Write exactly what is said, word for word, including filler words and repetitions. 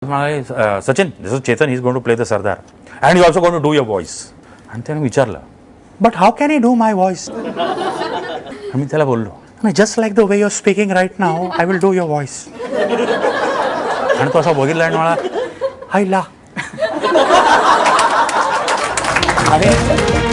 Sachin, this is Chetan, he is going to play the Sardar and you also going to do your voice. आणि त्याने विचारलं, but how can I do my voice? मी त्याला बोललो, just like the way you are speaking right now, I will do your voice. आणि तो असा बघितला आणि मला, हाय ला. आणि